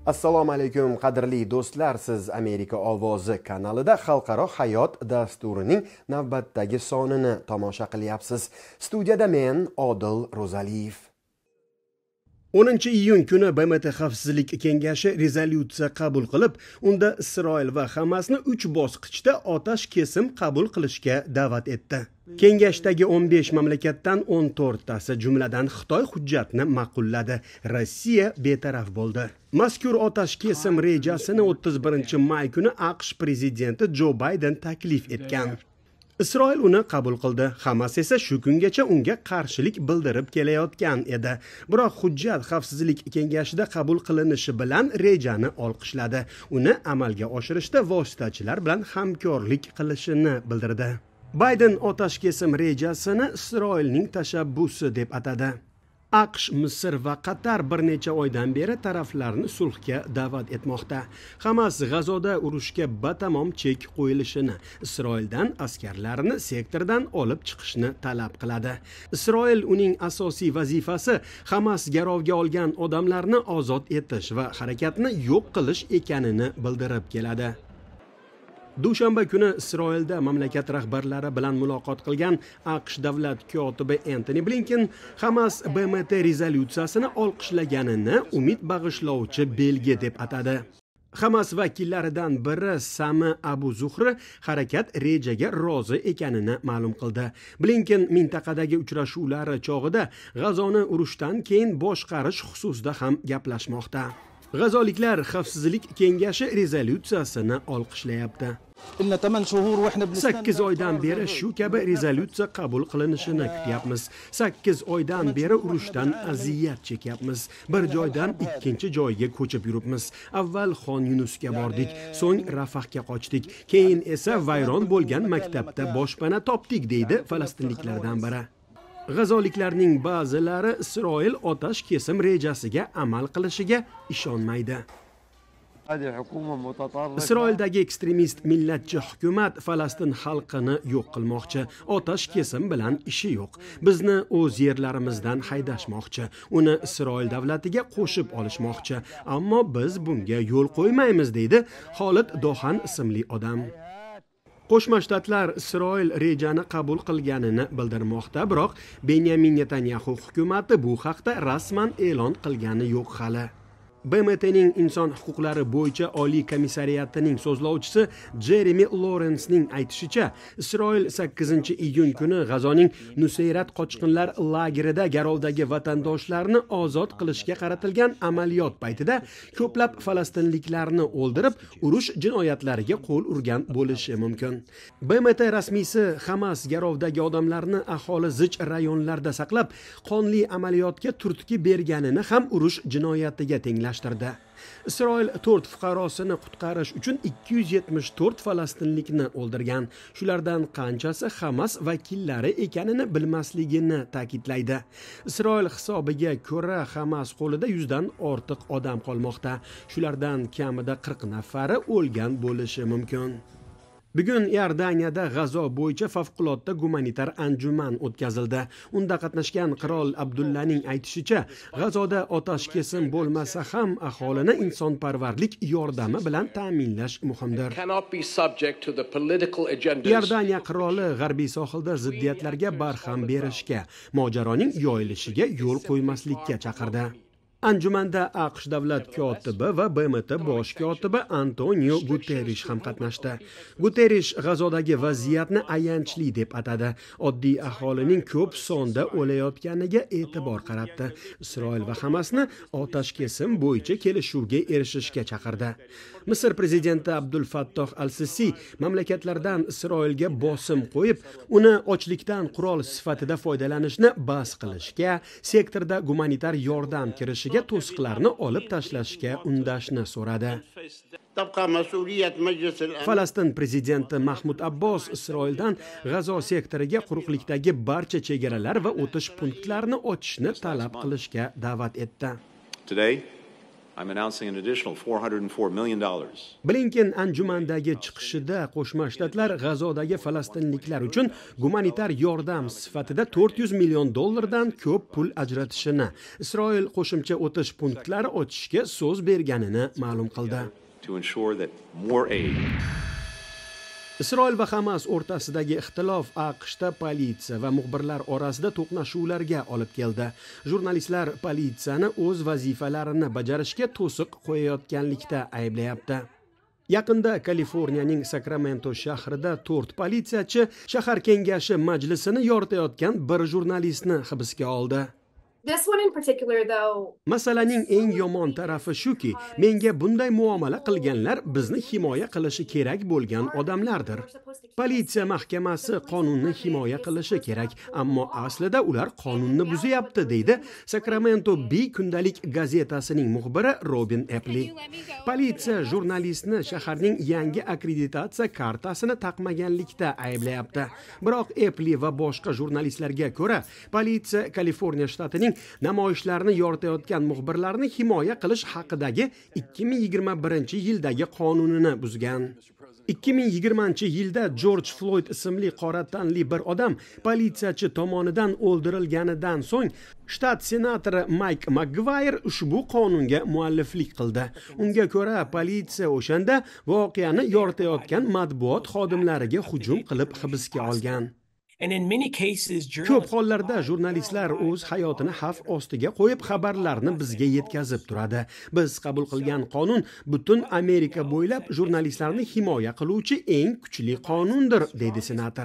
Assalomu alaykum qadrli do'stlar, siz Amerika ovozi kanalida Xalqaro hayot dasturining navbatdagi sonini tomosha qilyapsiz. Studiyada men Odil Ro'zaliyev. 10-iyun kuni BMT Xavfsizlik kengashi rezolyutsiya qabul qilib, unda Isroil va Hamasni 3 bosqichda otash kesim qabul qilishga da'vat etdi. Kengashdagi 15 mamlakatdan 14tasi, jumladan Xitoy hujjatni ma'qulladi. Rossiya betaraf bo'ldi. Mazkur otash kesim rejasini 31-may kuni AQSh prezidenti Jo Bayden taklif etgan. Isroil uni qabul qildi. Hamas esa shu kungacha unga qarshilik bildirib kelayotgan edi. Biroq hujjat Xavfsizlik kengashida qabul qilinishi bilan rejani olqishladi. Uni amalga oshirishda vositachilar bilan hamkorlik qilishini bildirdi. Bayden otash kesim rejasini Isroilning tashabbusi deb atadi. AQSh, Misr va Qatar bir necha oydan beri taraflarni sulhga da'vat etmoqda. Hamas G'azoda urushga batamom chek qo'yilishini, Isroildan askarlarini sektordan olib chiqishni talab qiladi. Isroil uning asosiy vazifasi Hamas garovga olgan odamlarni ozod etish va harakatni yo'q qilish ekanini bildirib keladi. Dushanba kuni Isroilda mamlakat rahbarlari bilan muloqot qilgan AQSh davlat kotibi Antony Blinken Hamas BMT rezolyutsiyasini olqishlaganini umid bag'ishlovchi belgi deb atadi. Hamas vakillaridan biri Sami Abu Zuhri harakat rejaga rozi ekanini ma'lum qildi. Blinken mintaqadagi uchrashuvlari chog'ida G'azoni urushdan keyin boshqarish xususida ham gaplashmoqda. G'azoliklar Xavfsizlik kengashi rezolyutsiyasini olqishlayapti. 8 oydan beri shu kabi rezolyutsiya qabul qilinishini kutyapmiz. 8 oydan beri urushdan aziyat chekyapmiz. Bir joydan ikkinchi joyga ko'chib yuribmiz. Avval Xon Yunusga bordik, so'ng Rafahga qochdik, keyin esa vayron bo'lgan maktabda boshpana topdik, deydi falastinliklardan biri. G'azoliklarning ba'zilari Isroil otash kesim rejasiga amal qilishiga ishonmaydi. Isroildagi ekstremist millatchi hukumat Falastin xalqini yo'q qilmoqchi. Otash kesim bilan ishi yo'q. Bizni o'z yerlarimizdan haydashmoqchi. Uni Isroil davlatiga qo'shib olishmoqchi. Ammo biz bunga yo'l qo'ymaymiz, deydi Xolid Dohan ismli odam. Qo'shma Shtatlar Isroil rejani qabul qilganini bildirmoqda, biroq Benyamin Netanyahu hukumati bu haqda rasman e'lon qilgani yo'q hali. BMTning inson huquqlari bo'yicha oliy komissariyatining so'zlovchisi Jeremy Lawrence'ning aytishicha, Isroil 8-iyun kuni G'azoning Nusayrat qochqinlar lagerida garovdagi vatandoshlarni ozod qilishga qaratilgan amaliyot paytida ko'plab falastinliklarni o'ldirib, urush jinoyatlariga qo'l urgan bo'lishi mumkin. BMT rasmiysi Hamas garovdagi odamlarni aholi zich rayonlarda saqlab, qonli amaliyotga turtki berganini ham urush jinoyatiga tenglashtirdi. Isroil 4 fuqarosini qutqarish uchun 274 falastinlikni o'ldirgan. Shulardan qanchasi Hamas vakillari ekanini bilmasligini ta'kidlaydi. Isroil hisobiga ko'ra Hamas qo'lida 100 dan ortiq odam qolmoqda. Shulardan kamida 40 nafari o'lgan bo'lishi mumkin. Bugun Iordaniyada G'azo bo'yicha favqulodda gumanitar anjuman o'tkazildi. Unda qatnashgan qirol Abdullaning aytishicha, G'azoda otash kesim bo'lmasa ham aholini insonparvarlik yordami bilan ta'minlash muhimdir. Iordaniya qiroli G'arbiy sohilda ziddiyatlarga barham berishga, mojaroning yoyilishiga yo'l qo'ymaslikka chaqirdi. Anjumanda AQSh davlat kotibi va BMT bosh kotibi Antonio Guterres ham qatnashdi. Guterres G'azodagi vaziyatni ayanchli deb atadi. Oddiy aholining ko'p sonda o'layotganiga e'tibor qaratdi. Isroil va Hamasni otash kesim bo'yicha kelishuvga erishishga chaqirdi. Misr prezidenti Abdul Fattoh al-Sisi mamlakatlardan Isroilga bosim qo'yib, uni ochlikdan qurol sifatida foydalanishni bas qilishga, sektorda gumanitar yordam kirishiga to'siqlarni olib tashlashga undashni so'radi. Falastin prezidenti Mahmud Abbos Isroildan G'azo sektoriga quruqlikdagi barcha chegaralar va o'tish punktlarini ochishni talab qilishga da'vat etdi. I'm announcing an additional $404 million. Blinken anjumandagi chiqishida Qo'shma Shtatlar G'azodagi falastinliklar uchun gumanitar yordam sifatida $400 million dan ko'p pul ajratishini, Isroil qo'shimcha o'tish punktlari ochishga so'z berganini ma'lum qildi. To ensure that more aid. Isroil va Hamas o'rtasidagi ixtilof AQShda politsiya va muxbirlar orasida to'qnashuvlarga olib keldi. Jurnalistlar politsiyani o'z vazifalarini bajarishga to'siq qo'yayotganlikda ayblayapti. Yaqinda Kaliforniyaning Sakramento shahrida 4 politsiyachi shahar kengashi majlisini yoritayotgan bir jurnalistni hibsga oldi. This one in particular, though, Masalaning eng yomon tarafi shuki, menga bunday muomala qilganlar bizni himoya qilishi kerak bo'lgan odamlardir. Politsiya mahkamasi qonunni himoya qilishi kerak, ammo aslida ular qonunni buzyapti, deydi Sacramento Bee kundalik gazetasining muxbiri Robin Eppley. Politsiya jurnalistni shaharning yangi akkreditatsiya kartasini taqmaganlikda ayblayapti. Biroq Eppley va boshqa jurnalistlarga ko'ra, politsiya Kaliforniya shtatining namoyishlarni yoritayotgan muxbirlarni himoya qilish haqidagi 2021-yildagi qonunini buzgan. 2020-yilda George Floyd ismli qora tanli bir odam politsiyachi tomonidan o'ldirilganidan so'ng shtat senatori Mike McGuire ushbu qonunga mualliflik qildi. Unga ko'ra, politsiya o'shanda voqeani yoritayotgan matbuot xodimlariga hujum qilib hibsga olgan. Ko'p hollarda jurnalistlar o'z hayotini xavf ostiga qo'yib xabarlarni bizga yetkazib turadi. Biz qabul qilgan qonun butun Amerika bo'ylab jurnalistlarni himoya qiluvchi eng kuchli qonundir, dedi senator.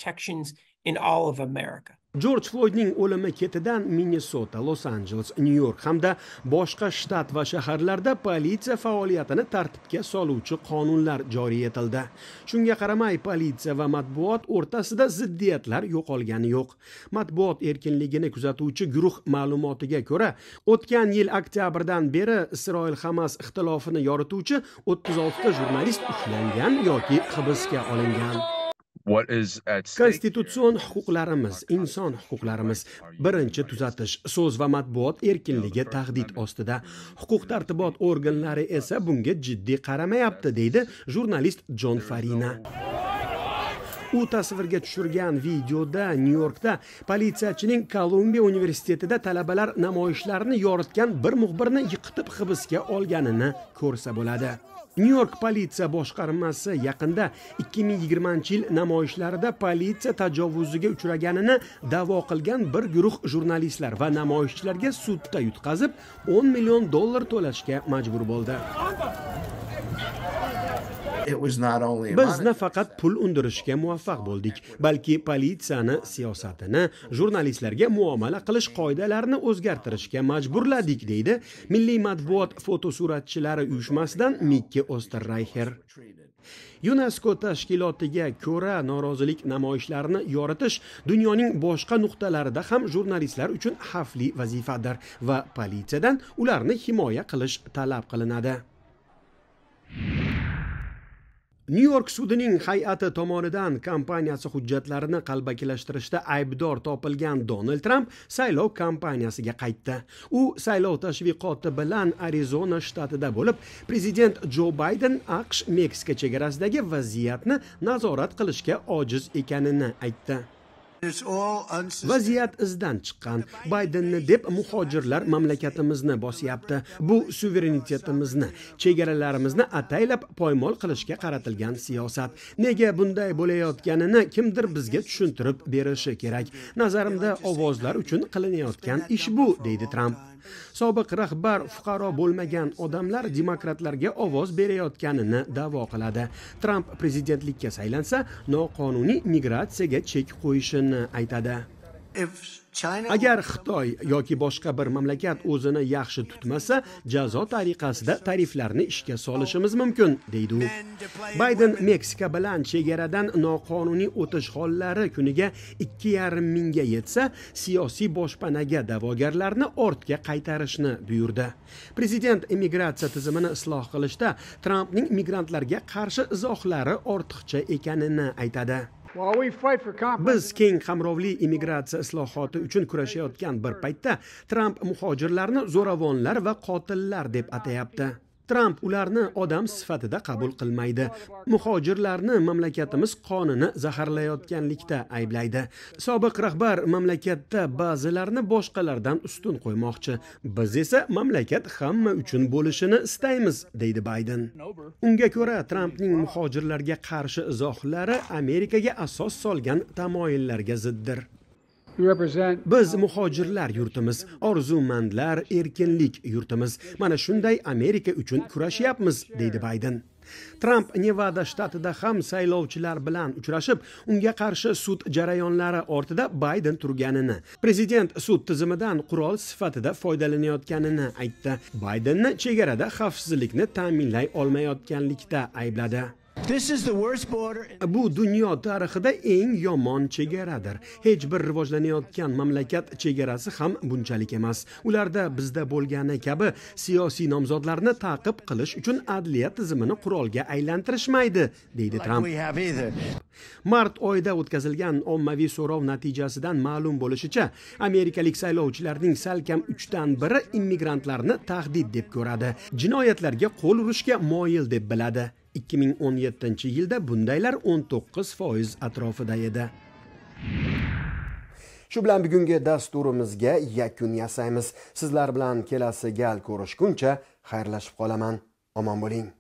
George Floydning o'limi ketidan Minnesota, Los Angeles, New York hamda boshqa shtat va shaharlarda politsiya faoliyatini tartibga soluvchi qonunlar joriy etildi. Shunga qaramay, politsiya va matbuot o'rtasida ziddiyatlar yo'qolgani yo'q. Matbuot erkinligini kuzatuvchi guruh ma'lumotiga ko'ra, o'tgan yil oktyabrdan beri Isroil-Hamas ixtilofini yorituvchi 36 ta jurnalist ushlangan yoki hibsga olingan. Konstitutsion huquqlarimiz, inson huquqlarimiz, birinchi tuzatish, so'z va matbuot erkinligi tahdid ostida. Huquq-tartibot organlari esa bunga jiddiy qaramayapti, deydi jurnalist Jon Farina. U tasvirga tushirgan videoda New Yorkda politsiyachining Kolumbiya universitetida talabalar namoyishlarni yoritgan bir muxbirni yiqitib hibsga olganini ko'rsa bo'ladi. New York politsiya boshqarmasi yaqinda 2020-yil namoyishlarida politsiya tajovuziga uchraganini da'vo qilgan bir guruh jurnalistlar va namoyishchilarga sudda yutqazib $10 million to'lashga majbur bo'ldi. Biz nafaqat pul undirishga muvaffaq bo'ldik, balki politsiyani siyosatini, jurnalistlarga muomala qilish qoidalarini o'zgartirishga majburladik, deydi Milliy matbuot fotosuratchilari uyushmasidan Mikki Osterreicher. UNESCO tashkilotiga ko'ra, norozilik namoyishlarini yoritish dunyoning boshqa nuqtalarida ham jurnalistlar uchun xavfli vazifadir va politsiyadan ularni himoya qilish talab qilinadi. New York sudining hay'ati tomonidan kompaniyasi hujjatlarini qalbakilashtirishda aybdor topilgan Donald Trump saylov kampaniyasiga qaytdi. U saylov tashviqoti bilan Arizona shtatida bo'lib, prezident Joe Biden AQSh-Meksika chegarasidagi vaziyatni nazorat qilishga ojiz ekanini aytdi. Vaziyat izdan chiqqan. Baydenni deb muhojirlar mamlakatimizni bosyapti. Bu suverenitetimizni, chegaralarimizni ataylab poymol qilishga qaratilgan siyosat. Nega bunday bo'layotganini kimdir bizga tushuntirib berishi kerak. Nazarimda ovozlar uchun qilinayotgan ish bu, deydi Trump. Sobiq rahbar fuqaro bo'lmagan odamlar demokratlarga ovoz berayotganini da'vo qiladi. Trump prezidentlikka saylansa, noqonuniy migratsiyaga chek qo'yishini aytadi. Agar Xitoy yoki boshqa bir mamlakat o'zini yaxshi tutmasa, jazo tariqasida tariflarni ishga solishimiz mumkin, deydi u. Bayden Meksika bilan chegaradan noqonuniy o'tish hollari kuniga 2,5 mingga yetsa, siyosiy boshpanaga da'vogarlarni ortga qaytarishni buyurdi. Prezident immigratsiya tizimini isloh qilishda Trumpning migrantlarga qarshi izohlari ortiqcha ekanini aytadi. Biz keng qamrovli immigratsiya islohoti uchun kurashayotgan bir paytda Tramp muhojirlarni zo'ravonlar va qotillar deb atayapti. Tramp ularni odam sifatida qabul qilmaydi. Muhojirlarni mamlakatimiz qonini zaharlayotganlikda ayblaydi. Sobiq rahbar mamlakatda ba'zilarni boshqalardan ustun qo'ymoqchi. Biz esa mamlakat hamma uchun bo'lishini istaymiz, deydi Bayden. Unga ko'ra, Trampning muhojirlarga qarshi izohlari Amerikaga asos solgan tamoyillarga ziddir. Biz muhojirlar yurtimiz, orzumandlar, erkinlik yurtimiz. Mana shunday Amerika uchun kurashyapmiz, deydi Bayden. Tramp Nevada shtatida ham saylovchilar bilan uchrashib, unga qarshi sud jarayonlari ortida Bayden turganini, prezident sud tizimidan qurol sifatida foydalanayotganini aytdi. Baydenni chegarada xavfsizlikni ta'minlay olmayotganlikda aybladi. Bu dunyo tarixida eng yomon chegaradir. Hech bir rivojlanayotgan mamlakat chegarasi ham bunchalik emas. Ularda bizda bo'lgani kabi siyosiy nomzodlarni ta'qib qilish uchun adliya tizimini qurolga aylantirishmaydi, deydi Tramp. Mart oyida o'tkazilgan ommaviy so'rov natijasidan ma'lum bo'lishicha, amerikalik saylovchilarning salkam 3dan biri immigrantlarni tahdid deb ko'radi. Jinoyatlarga qo'l urishga moyil deb biladi. 2017-yilda bundaylar 19% atrofida edi. Shu bilan bugungi dasturimizga yakun yasaymiz. Sizlar bilan kelasi gal ko'rishguncha xayrlashib qolaman. Omon bo'ling.